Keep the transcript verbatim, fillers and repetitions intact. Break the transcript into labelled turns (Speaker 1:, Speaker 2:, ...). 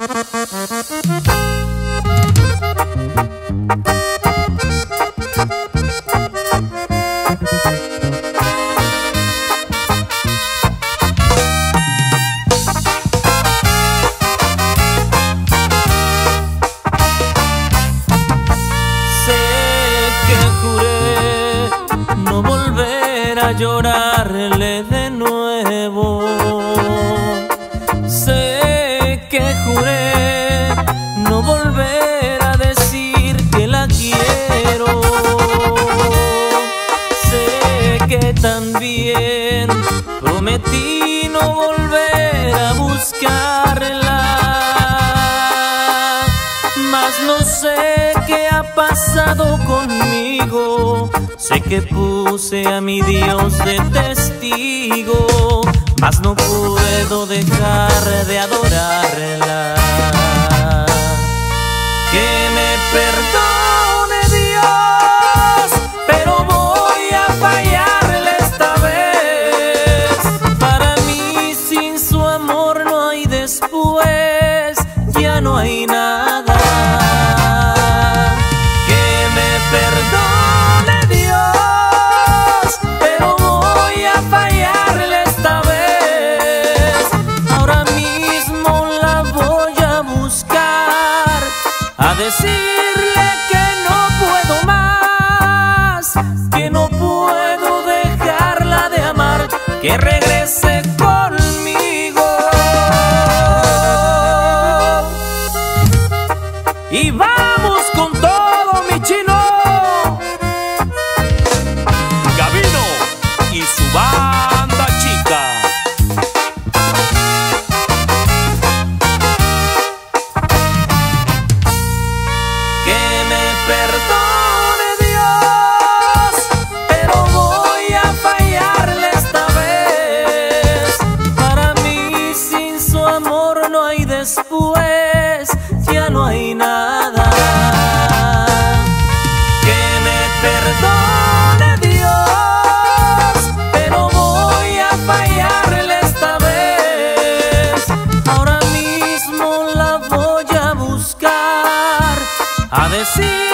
Speaker 1: A llorarle de nuevo. Sé que juré no volver a decir que la quiero. Sé que también prometí no volver a buscarla, mas no sé qué ha pasado conmigo. Sé que puse a mi Dios de testigo, mas no puedo dejar de adorarla. Que me perdone Dios, pero voy a fallarle esta vez. Para mí sin su amor no hay después, ya no hay nada. Que me perdone a decirle que no puedo más, que no puedo dejarla de amar, que regrese conmigo. Y vamos con todo, mi chino. Gabino y su banda chica. Perdone Dios, pero voy a fallarle esta vez. Para mí sin su amor no hay después, ya no hay nada. Que me perdone Dios, pero voy a fallarle esta vez. Ahora mismo la voy a buscar, a decir